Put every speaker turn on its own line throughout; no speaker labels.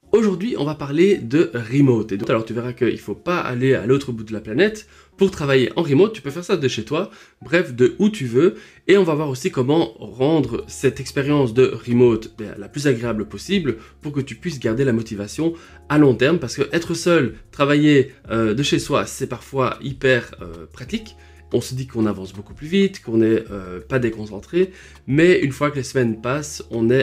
Aujourd'hui, on va parler de remote. Et donc, alors tu verras qu'il ne faut pas aller à l'autre bout de la planète pour travailler en remote. Tu peux faire ça de chez toi, bref, de où tu veux. Et on va voir aussi comment rendre cette expérience de remote la plus agréable possible pour que tu puisses garder la motivation à long terme. Parce que être seul, travailler de chez soi, c'est parfois hyper pratique. On se dit qu'on avance beaucoup plus vite, qu'on n'est pas déconcentré, mais une fois que les semaines passent,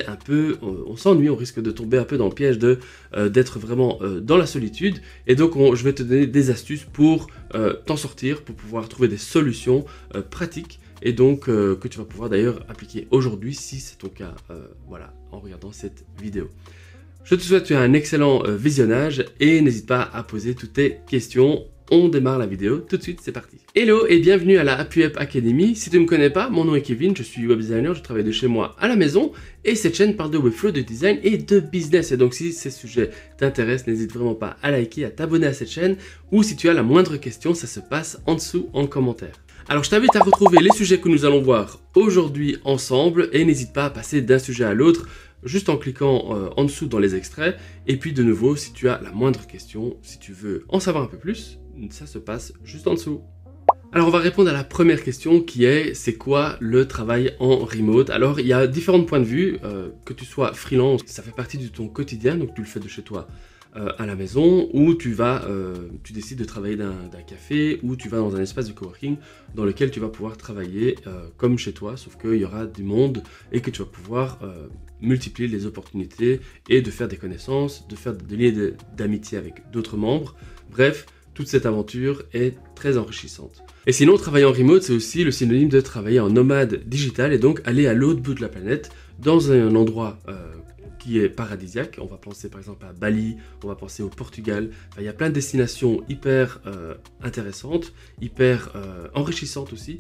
on s'ennuie, on risque de tomber un peu dans le piège d'être vraiment dans la solitude. Et donc, je vais te donner des astuces pour t'en sortir, pour pouvoir trouver des solutions pratiques, et donc que tu vas pouvoir d'ailleurs appliquer aujourd'hui si c'est ton cas, voilà, en regardant cette vidéo. Je te souhaite un excellent visionnage et n'hésite pas à poser toutes tes questions. On démarre la vidéo tout de suite, c'est parti. Hello et bienvenue à la HappyUp Academy. Si tu ne me connais pas, mon nom est Kevin, je suis web designer, je travaille de chez moi à la maison et cette chaîne parle de webflow, de design et de business. Et donc si ces sujets t'intéressent, n'hésite vraiment pas à liker, à t'abonner à cette chaîne ou si tu as la moindre question, ça se passe en dessous en commentaire. Alors je t'invite à retrouver les sujets que nous allons voir aujourd'hui ensemble et n'hésite pas à passer d'un sujet à l'autre juste en cliquant en dessous dans les extraits. Et puis de nouveau, si tu as la moindre question, si tu veux en savoir un peu plus, ça se passe juste en dessous. Alors on va répondre à la première question qui est, c'est quoi le travail en remote? Alors il y a différents points de vue, que tu sois freelance, ça fait partie de ton quotidien, donc tu le fais de chez toi à la maison, ou tu décides de travailler d'un café, ou tu vas dans un espace de coworking dans lequel tu vas pouvoir travailler comme chez toi, sauf qu'il y aura du monde et que tu vas pouvoir multiplier les opportunités et de faire des connaissances, de faire des liens d'amitié avec d'autres membres, bref, toute cette aventure est très enrichissante. Et sinon, travailler en remote, c'est aussi le synonyme de travailler en nomade digital et donc aller à l'autre bout de la planète dans un endroit qui est paradisiaque. On va penser par exemple à Bali, on va penser au Portugal. Enfin, il y a plein de destinations hyper intéressantes, hyper enrichissantes aussi,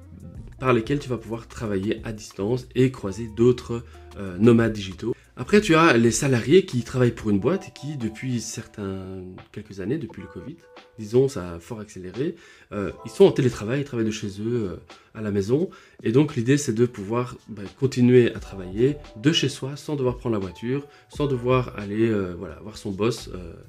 par lesquelles tu vas pouvoir travailler à distance et croiser d'autres nomades digitaux. Après, tu as les salariés qui travaillent pour une boîte et qui, depuis quelques années, depuis le Covid, disons, ça a fort accéléré, ils sont en télétravail, ils travaillent de chez eux à la maison. Et donc, l'idée, c'est de pouvoir continuer à travailler de chez soi sans devoir prendre la voiture, sans devoir aller voir son boss.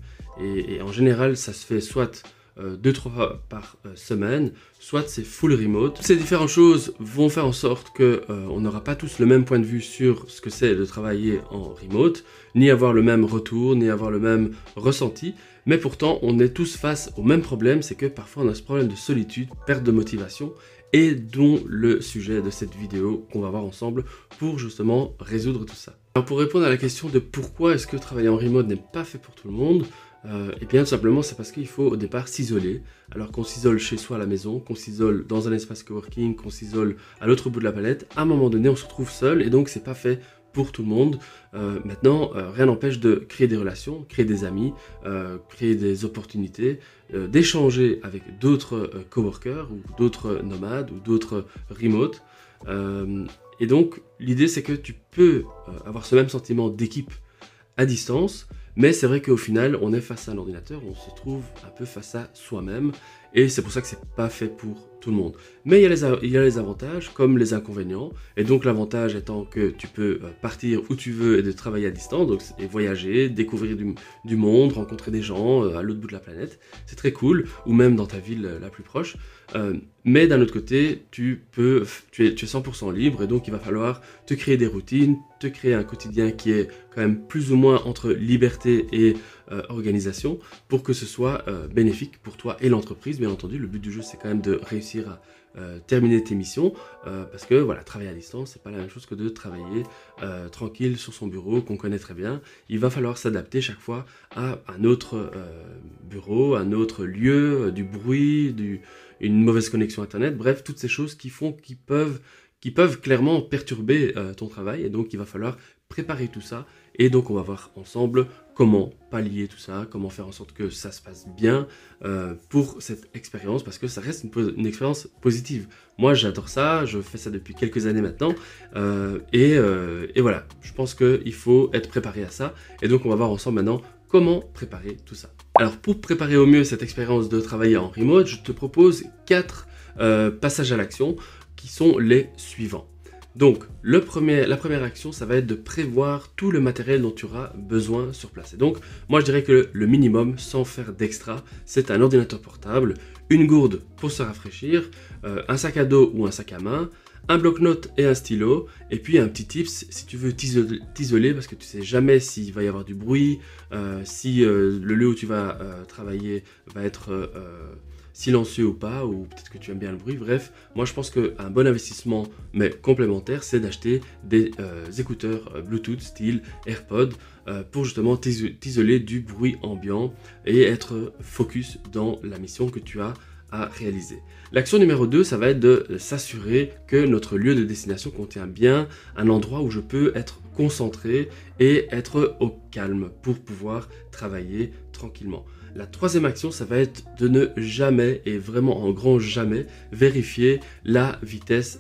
Et en général, ça se fait soit 2-3 fois par semaine, soit c'est full remote. Ces différentes choses vont faire en sorte qu'on n'aura pas tous le même point de vue sur ce que c'est de travailler en remote, ni avoir le même retour, ni avoir le même ressenti, mais pourtant on est tous face au même problème, c'est que parfois on a ce problème de solitude, perte de motivation, et dont le sujet de cette vidéo qu'on va voir ensemble pour justement résoudre tout ça. Alors pour répondre à la question de pourquoi est-ce que travailler en remote n'est pas fait pour tout le monde, et bien tout simplement c'est parce qu'il faut au départ s'isoler, alors qu'on s'isole chez soi à la maison, qu'on s'isole dans un espace coworking, qu'on s'isole à l'autre bout de la planète, à un moment donné on se retrouve seul et donc c'est pas fait pour tout le monde. Maintenant, rien n'empêche de créer des relations, créer des amis, créer des opportunités, d'échanger avec d'autres coworkers ou d'autres nomades ou d'autres remote. Et donc l'idée c'est que tu peux avoir ce même sentiment d'équipe à distance, mais c'est vrai qu'au final, on est face à un ordinateur, on se trouve un peu face à soi-même, et c'est pour ça que c'est pas fait pour tout le monde. Mais il y a les avantages comme les inconvénients, et donc l'avantage étant que tu peux partir où tu veux et de travailler à distance, donc, et voyager, découvrir du monde, rencontrer des gens à l'autre bout de la planète, c'est très cool, ou même dans ta ville la plus proche. Mais d'un autre côté, tu es 100% libre et donc il va falloir te créer des routines, te créer un quotidien qui est quand même plus ou moins entre liberté et organisation pour que ce soit bénéfique pour toi et l'entreprise. Bien entendu, le but du jeu c'est quand même de réussir à terminer tes missions parce que voilà, travailler à distance c'est pas la même chose que de travailler tranquille sur son bureau qu'on connaît très bien. Il va falloir s'adapter chaque fois à un autre bureau, un autre lieu, du bruit, une mauvaise connexion internet, bref, toutes ces choses qui peuvent clairement perturber ton travail, et donc il va falloir préparer tout ça, et donc on va voir ensemble comment pallier tout ça, comment faire en sorte que ça se passe bien pour cette expérience, parce que ça reste une expérience positive. Moi j'adore ça, je fais ça depuis quelques années maintenant, et voilà, je pense qu'il faut être préparé à ça, et donc on va voir ensemble maintenant comment préparer tout ça. Alors pour préparer au mieux cette expérience de travailler en remote, je te propose 4 passages à l'action qui sont les suivants. Donc, la première action, ça va être de prévoir tout le matériel dont tu auras besoin sur place. Et donc, moi je dirais que le minimum, sans faire d'extra, c'est un ordinateur portable, une gourde pour se rafraîchir, un sac à dos ou un sac à main, un bloc-notes et un stylo, et puis un petit tips si tu veux t'isoler, parce que tu sais jamais s'il va y avoir du bruit, si le lieu où tu vas travailler va être silencieux ou pas, ou peut-être que tu aimes bien le bruit. Bref, moi je pense qu'un bon investissement, mais complémentaire, c'est d'acheter des écouteurs Bluetooth style AirPods pour justement t'isoler du bruit ambiant et être focus dans la mission que tu as à réaliser. L'action numéro 2, ça va être de s'assurer que notre lieu de destination contient bien un endroit où je peux être concentré et être au calme pour pouvoir travailler tranquillement. La troisième action, ça va être de ne jamais, et vraiment en grand jamais, vérifier la vitesse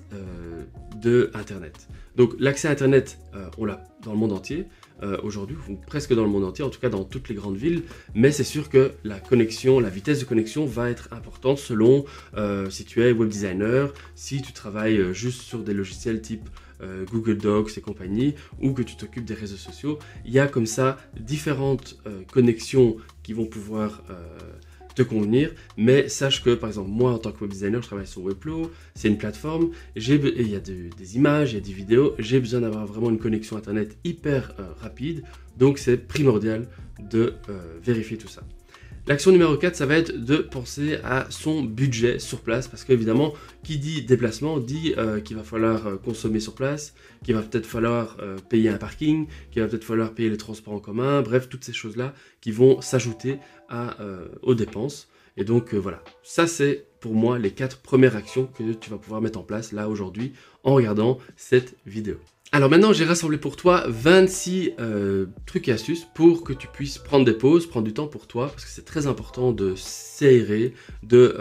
de Internet. Donc l'accès à Internet, on l'a dans le monde entier aujourd'hui, ou presque dans le monde entier, en tout cas dans toutes les grandes villes, mais c'est sûr que la vitesse de connexion va être importante selon si tu es web designer, si tu travailles juste sur des logiciels type Google Docs et compagnie, ou que tu t'occupes des réseaux sociaux. Il y a comme ça différentes connexions qui vont pouvoir te convenir, mais sache que par exemple moi en tant que web designer je travaille sur Webflow, c'est une plateforme, et il y a des images, il y a des vidéos, j'ai besoin d'avoir vraiment une connexion internet hyper rapide, donc c'est primordial de vérifier tout ça. L'action numéro 4, ça va être de penser à son budget sur place, parce qu'évidemment, qui dit déplacement dit qu'il va falloir consommer sur place, qu'il va peut-être falloir payer un parking, qu'il va peut-être falloir payer les transports en commun, bref, toutes ces choses-là qui vont s'ajouter aux dépenses. Et donc voilà, ça c'est pour moi les 4 premières actions que tu vas pouvoir mettre en place là aujourd'hui en regardant cette vidéo. Alors maintenant, j'ai rassemblé pour toi 26 trucs et astuces pour que tu puisses prendre des pauses, prendre du temps pour toi, parce que c'est très important de s'aérer, de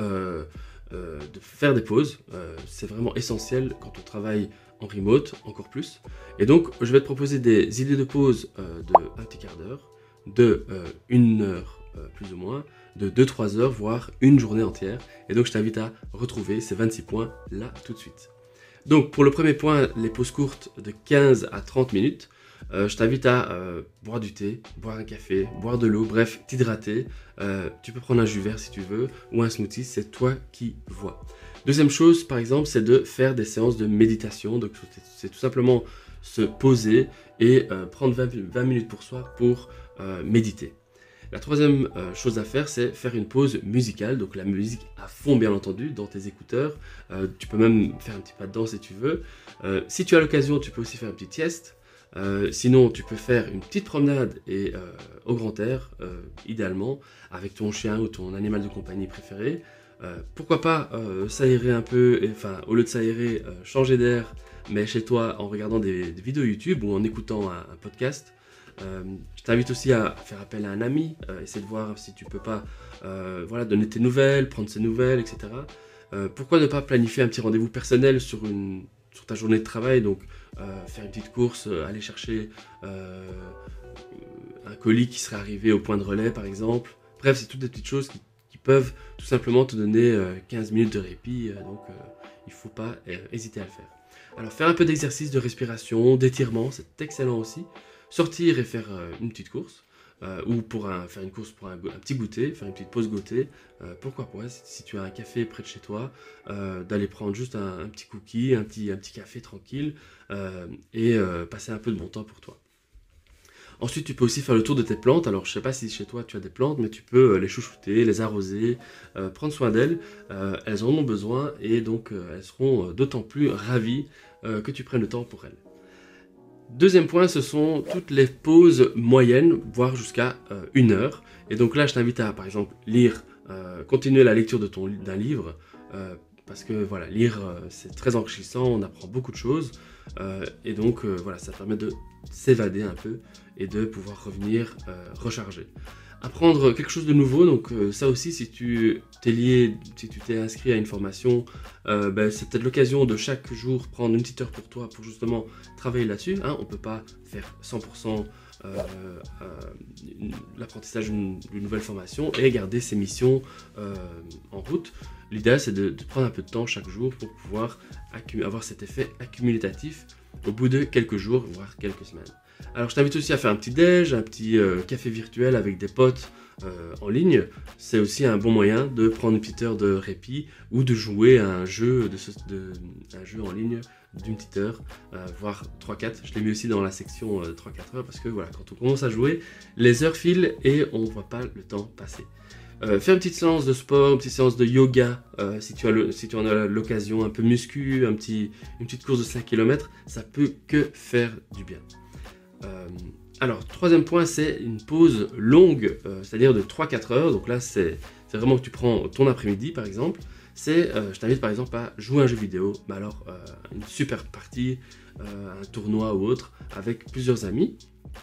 faire des pauses. C'est vraiment essentiel quand on travaille en remote, encore plus. Et donc, je vais te proposer des idées de pause de un petit quart d'heure, de 1 heure plus ou moins, de 2-3 heures, voire une journée entière. Et donc, je t'invite à retrouver ces 26 points là tout de suite. Donc pour le premier point, les pauses courtes de 15 à 30 minutes, je t'invite à boire du thé, boire un café, boire de l'eau, bref, t'hydrater. Tu peux prendre un jus vert si tu veux, ou un smoothie, c'est toi qui vois. Deuxième chose, par exemple, c'est de faire des séances de méditation. Donc c'est tout simplement se poser et prendre 20 minutes pour soi pour méditer. La troisième chose à faire, c'est faire une pause musicale, donc la musique à fond bien entendu dans tes écouteurs. Tu peux même faire un petit pas de danse si tu veux. Si tu as l'occasion, tu peux aussi faire une petite sieste. Sinon, tu peux faire une petite promenade et au grand air, idéalement, avec ton chien ou ton animal de compagnie préféré. Pourquoi pas s'aérer un peu, enfin au lieu de s'aérer, changer d'air, mais chez toi en regardant des vidéos YouTube ou en écoutant un podcast. Je t'invite aussi à faire appel à un ami, essayer de voir si tu peux pas voilà, donner tes nouvelles, prendre ses nouvelles, etc. Pourquoi ne pas planifier un petit rendez-vous personnel sur ta journée de travail, donc faire une petite course, aller chercher un colis qui serait arrivé au point de relais par exemple. Bref, c'est toutes des petites choses qui peuvent tout simplement te donner 15 minutes de répit, donc il ne faut pas hésiter à le faire. Alors faire un peu d'exercice de respiration, d'étirement, c'est excellent aussi. Sortir et faire une petite course, ou faire une course pour un petit goûter, faire une petite pause goûter. Pourquoi pas, si tu as un café près de chez toi, d'aller prendre juste un petit cookie, un petit café tranquille, et passer un peu de bon temps pour toi. Ensuite, tu peux aussi faire le tour de tes plantes. Alors, je ne sais pas si chez toi tu as des plantes, mais tu peux les chouchouter, les arroser, prendre soin d'elles. Elles en ont besoin et donc elles seront d'autant plus ravies que tu prennes le temps pour elles. Deuxième point, ce sont toutes les pauses moyennes, voire jusqu'à 1 heure. Et donc là, je t'invite à, par exemple, continuer la lecture d'un livre, parce que voilà, lire, c'est très enrichissant, on apprend beaucoup de choses. Et donc, voilà, ça permet de s'évader un peu et de pouvoir revenir recharger. Apprendre quelque chose de nouveau, donc ça aussi, si tu t'es inscrit à une formation, c'est peut-être l'occasion de chaque jour prendre une petite heure pour toi pour justement travailler là-dessus. Hein. On ne peut pas faire 100% l'apprentissage d'une nouvelle formation et garder ses missions en route. L'idéal, c'est de prendre un peu de temps chaque jour pour pouvoir avoir cet effet accumulatif au bout de quelques jours, voire quelques semaines. Alors, je t'invite aussi à faire un petit déj, un petit café virtuel avec des potes en ligne. C'est aussi un bon moyen de prendre une petite heure de répit ou de jouer à un jeu, un jeu en ligne d'une petite heure, voire 3-4. Je l'ai mis aussi dans la section 3-4 heures parce que voilà, quand on commence à jouer, les heures filent et on ne voit pas le temps passer. Fais une petite séance de sport, une petite séance de yoga, si tu en as l'occasion, un peu muscu, une petite course de 5 km, ça peut que faire du bien. Alors, troisième point, c'est une pause longue, c'est-à-dire de 3-4 heures. Donc là, c'est vraiment que tu prends ton après-midi, par exemple. Je t'invite par exemple à jouer à un jeu vidéo, mais alors une super partie, un tournoi ou autre, avec plusieurs amis,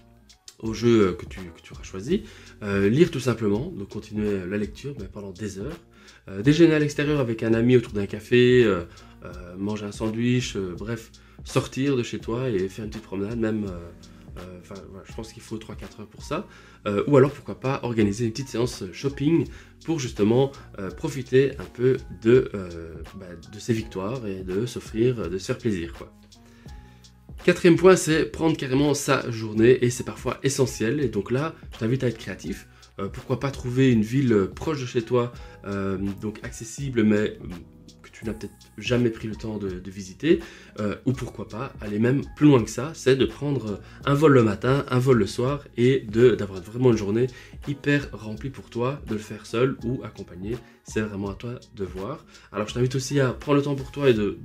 au jeu que tu auras choisi. Lire tout simplement, donc continuer la lecture mais pendant des heures. Déjeuner à l'extérieur avec un ami autour d'un café, manger un sandwich, bref, sortir de chez toi et faire une petite promenade, même... voilà, je pense qu'il faut 3-4 heures pour ça. Ou alors, pourquoi pas, organiser une petite séance shopping pour justement profiter un peu de ces victoires et de s'offrir, de se faire plaisir, quoi. Quatrième point, c'est prendre carrément sa journée et c'est parfois essentiel. Et donc là, je t'invite à être créatif. Pourquoi pas trouver une ville proche de chez toi, donc accessible, mais que tu n'as peut-être jamais pris le temps de visiter. Ou pourquoi pas aller même plus loin que ça, c'est de prendre un vol le matin, un vol le soir et d'avoir vraiment une journée hyper remplie pour toi, de le faire seul ou accompagné. C'est vraiment à toi de voir. Alors je t'invite aussi à prendre le temps pour toi et de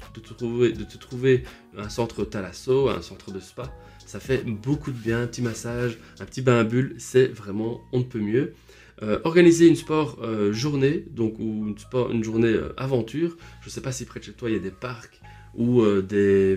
te trouver un centre thalasso, un centre de spa. Ça fait beaucoup de bien, un petit massage, un petit bain à bulles, c'est vraiment on ne peut mieux. Organiser une sport journée, donc ou une journée aventure. Je ne sais pas si près de chez toi il y a des parcs ou des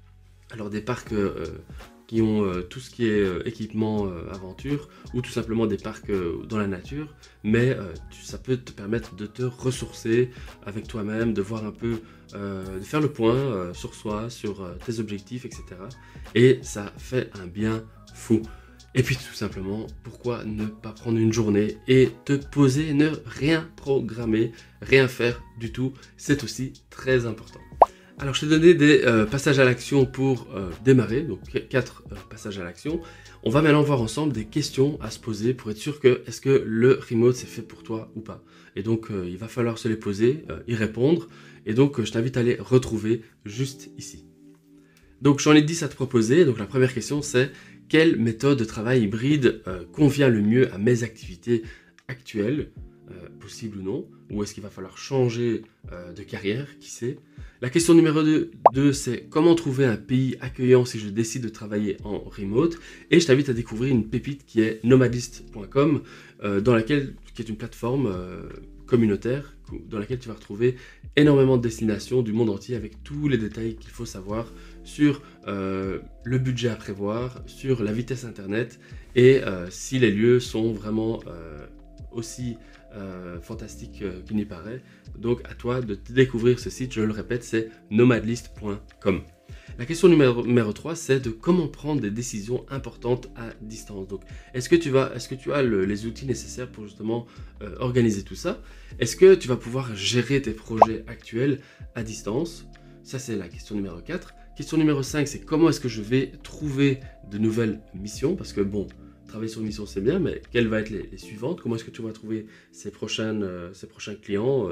parcs qui ont tout ce qui est équipement aventure ou tout simplement des parcs dans la nature, mais ça peut te permettre de te ressourcer avec toi-même, de voir un peu, de faire le point sur soi, sur tes objectifs, etc. Et ça fait un bien fou. Et puis tout simplement, pourquoi ne pas prendre une journée et te poser, ne rien programmer, rien faire du tout, c'est aussi très important. Alors je t'ai donné des passages à l'action pour démarrer, donc 4 passages à l'action. On va maintenant voir ensemble des questions à se poser pour être sûr que est-ce que le remote c'est fait pour toi ou pas. Et donc il va falloir se les poser, y répondre, et donc je t'invite à les retrouver juste ici. Donc j'en ai 10 à te proposer, donc la première question c'est: quelle méthode de travail hybride convient le mieux à mes activités actuelles, possible ou non, ou est-ce qu'il va falloir changer de carrière, qui sait. La question numéro 2, c'est: comment trouver un pays accueillant si je décide de travailler en remote. Et je t'invite à découvrir une pépite qui est nomadlist.com, qui est une plateforme communautaire dans laquelle tu vas retrouver énormément de destinations du monde entier avec tous les détails qu'il faut savoir sur le budget à prévoir, sur la vitesse internet et si les lieux sont vraiment aussi fantastiques qu'il n'y paraît. Donc à toi de découvrir ce site, je le répète, c'est nomadlist.com. La question numéro 3, c'est de comment prendre des décisions importantes à distance. Donc, est-ce que tu as les outils nécessaires pour justement organiser tout ça? Est-ce que tu vas pouvoir gérer tes projets actuels à distance? Ça, c'est la question numéro 4. Question numéro 5, c'est comment est-ce que je vais trouver de nouvelles missions? Parce que bon, travailler sur une mission, c'est bien, mais quelles vont être les suivantes? Comment est-ce que tu vas trouver ces prochains clients?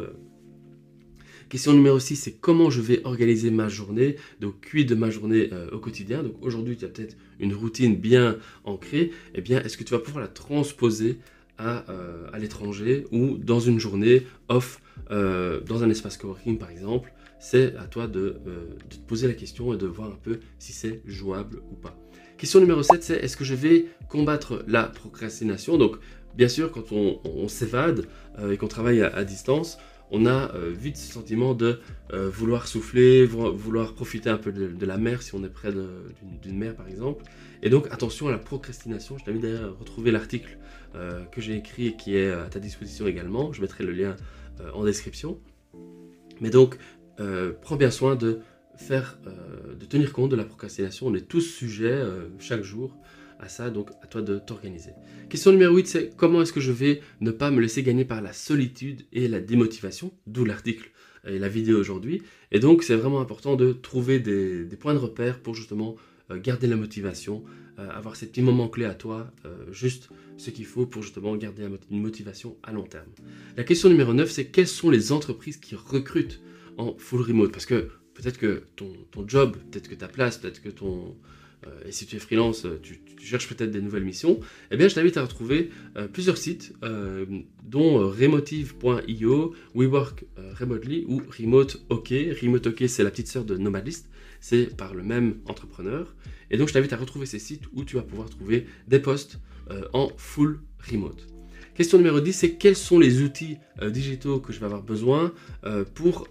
Question numéro 6, c'est comment je vais organiser ma journée, donc quid de ma journée au quotidien. Donc aujourd'hui, tu as peut-être une routine bien ancrée, eh bien, est-ce que tu vas pouvoir la transposer à l'étranger ou dans une journée off, dans un espace coworking par exemple? C'est à toi de te poser la question et de voir un peu si c'est jouable ou pas. Question numéro 7, c'est: est-ce que je vais combattre la procrastination? Donc bien sûr, quand on s'évade et qu'on travaille à distance, on a vite ce sentiment de vouloir souffler, vouloir profiter un peu de la mer si on est près d'une mer par exemple. Et donc attention à la procrastination. Je t'invite d'ailleurs à retrouver l'article que j'ai écrit et qui est à ta disposition également. Je mettrai le lien en description. Mais donc prends bien soin de tenir compte de la procrastination. On est tous sujets chaque jour à ça, donc à toi de t'organiser. Question numéro 8, c'est comment est-ce que je vais ne pas me laisser gagner par la solitude et la démotivation, d'où l'article et la vidéo aujourd'hui. Et donc c'est vraiment important de trouver des points de repère pour justement garder la motivation, avoir ces petits moments clés à toi, juste ce qu'il faut pour justement garder une motivation à long terme. La question numéro 9, c'est quelles sont les entreprises qui recrutent en full remote? Parce que peut-être que ton job, peut-être que ta place, peut-être que et si tu es freelance, tu cherches peut-être des nouvelles missions, eh bien je t'invite à retrouver plusieurs sites, dont remotive.io, WeWork Remotely ou Remote OK. Remote OK, c'est la petite sœur de Nomadlist, c'est par le même entrepreneur. Et donc je t'invite à retrouver ces sites où tu vas pouvoir trouver des postes en full remote. Question numéro 10, c'est quels sont les outils digitaux que je vais avoir besoin pour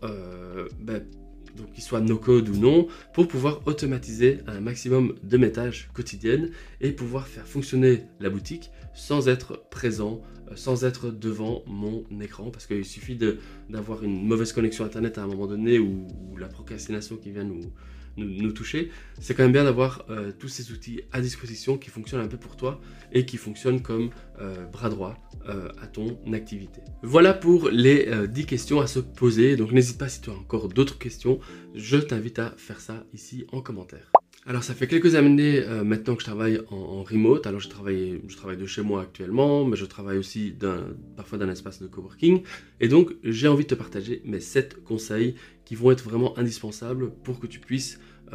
donc qu'ils soient no-code ou non, pour pouvoir automatiser un maximum de mes tâches quotidiennes et pouvoir faire fonctionner la boutique sans être présent, sans être devant mon écran, parce qu'il suffit d'avoir une mauvaise connexion internet à un moment donné ou la procrastination qui vient nous toucher. C'est quand même bien d'avoir tous ces outils à disposition qui fonctionnent un peu pour toi et qui fonctionnent comme bras droit à ton activité. Voilà pour les 10 questions à se poser, donc n'hésite pas si tu as encore d'autres questions, je t'invite à faire ça ici en commentaire. Alors ça fait quelques années maintenant que je travaille en remote. Alors je travaille de chez moi actuellement, mais je travaille aussi parfois d'un espace de coworking. Et donc j'ai envie de te partager mes 7 conseils qui vont être vraiment indispensables pour que tu puisses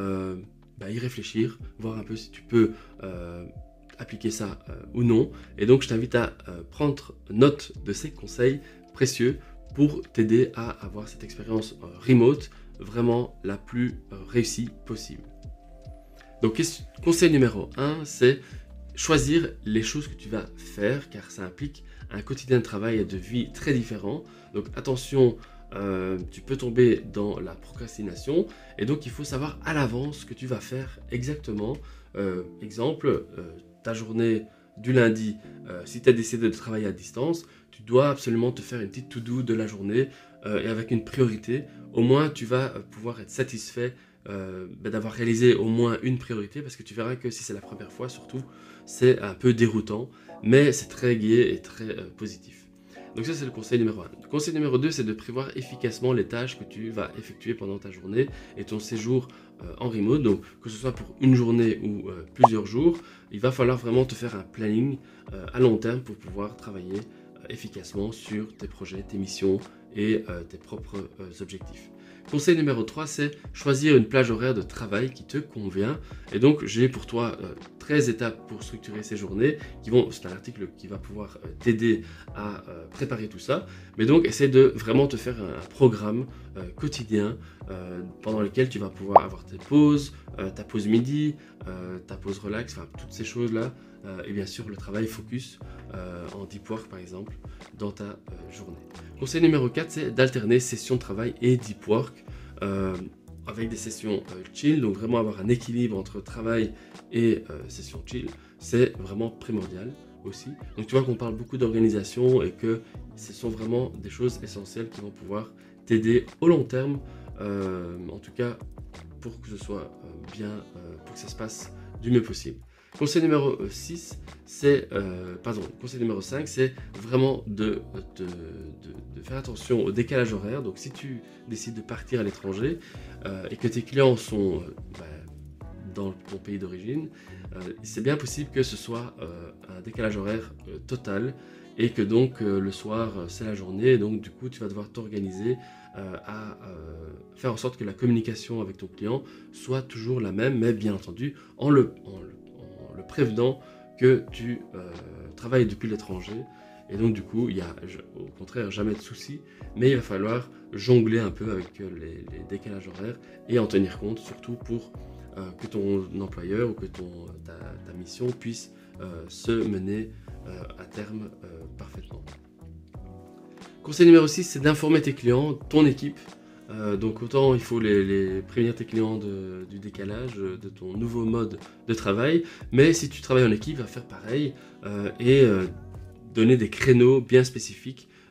y réfléchir, voir un peu si tu peux appliquer ça ou non. Et donc je t'invite à prendre note de ces conseils précieux pour t'aider à avoir cette expérience remote vraiment la plus réussie possible. Donc, conseil numéro 1, c'est choisir les choses que tu vas faire, car ça implique un quotidien de travail et de vie très différent. Donc, attention, tu peux tomber dans la procrastination, et donc il faut savoir à l'avance ce que tu vas faire exactement. Exemple, ta journée du lundi, si tu as décidé de travailler à distance, tu dois absolument te faire une petite to-do de la journée, et avec une priorité. Au moins, tu vas pouvoir être satisfait d'avoir réalisé au moins une priorité, parce que tu verras que si c'est la première fois surtout, c'est un peu déroutant, mais c'est très gai et très positif. Donc ça c'est le conseil numéro 1. Le conseil numéro 2, c'est de prévoir efficacement les tâches que tu vas effectuer pendant ta journée et ton séjour en remote. Donc que ce soit pour une journée ou plusieurs jours, il va falloir vraiment te faire un planning à long terme pour pouvoir travailler efficacement sur tes projets, tes missions et tes propres objectifs. Conseil numéro 3, c'est choisir une plage horaire de travail qui te convient. Et donc, j'ai pour toi 13 étapes pour structurer ces journées. C'est un article qui va pouvoir t'aider à préparer tout ça. Mais donc, essaie de vraiment te faire un programme quotidien pendant lequel tu vas pouvoir avoir tes pauses, ta pause midi, ta pause relax, enfin toutes ces choses-là. Et bien sûr, le travail focus en deep work, par exemple, dans ta journée. Conseil numéro 4, c'est d'alterner session de travail et deep work avec des sessions chill. Donc vraiment avoir un équilibre entre travail et session chill, c'est vraiment primordial aussi. Donc tu vois qu'on parle beaucoup d'organisation et que ce sont vraiment des choses essentielles qui vont pouvoir t'aider au long terme, en tout cas pour que ce soit bien, pour que ça se passe du mieux possible. Conseil numéro 5, c'est vraiment de faire attention au décalage horaire. Donc si tu décides de partir à l'étranger et que tes clients sont dans ton pays d'origine, c'est bien possible que ce soit un décalage horaire total et que donc le soir c'est la journée, et donc du coup tu vas devoir t'organiser à faire en sorte que la communication avec ton client soit toujours la même, mais bien entendu en le prévenant que tu travailles depuis l'étranger. Et donc du coup, il n'y a au contraire jamais de souci, mais il va falloir jongler un peu avec les décalages horaires et en tenir compte, surtout pour que ton employeur ou que ta mission puisse se mener à terme parfaitement. Conseil numéro 6, c'est d'informer tes clients, ton équipe. Donc autant il faut les prévenir tes clients du décalage, de ton nouveau mode de travail, mais si tu travailles en équipe, va faire pareil et donner des créneaux bien spécifiques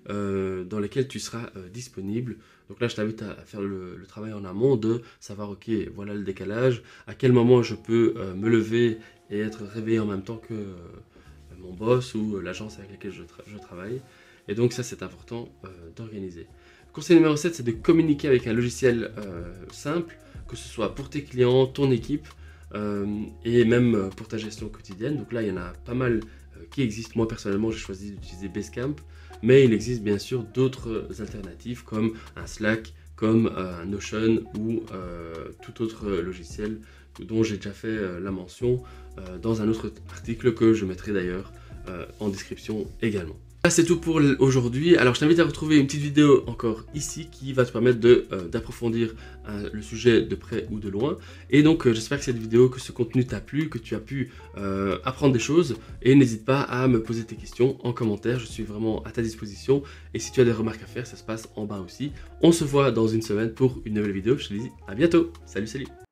dans lesquels tu seras disponible. Donc là, je t'invite à faire le travail en amont de savoir, ok, voilà le décalage, à quel moment je peux me lever et être réveillé en même temps que mon boss ou l'agence avec laquelle je travaille. Et donc ça, c'est important d'organiser. Conseil numéro 7, c'est de communiquer avec un logiciel simple, que ce soit pour tes clients, ton équipe, et même pour ta gestion quotidienne. Donc là, il y en a pas mal qui existent. Moi, personnellement, j'ai choisi d'utiliser Basecamp, mais il existe bien sûr d'autres alternatives comme un Slack, comme un Notion ou tout autre logiciel dont j'ai déjà fait la mention dans un autre article que je mettrai d'ailleurs en description également. Là, c'est tout pour aujourd'hui. Alors, je t'invite à retrouver une petite vidéo encore ici qui va te permettre d'approfondir le sujet de près ou de loin. Et donc, j'espère que cette vidéo, que ce contenu t'a plu, que tu as pu apprendre des choses. Et n'hésite pas à me poser tes questions en commentaire. Je suis vraiment à ta disposition. Et si tu as des remarques à faire, ça se passe en bas aussi. On se voit dans une semaine pour une nouvelle vidéo. Je te dis à bientôt. Salut, salut.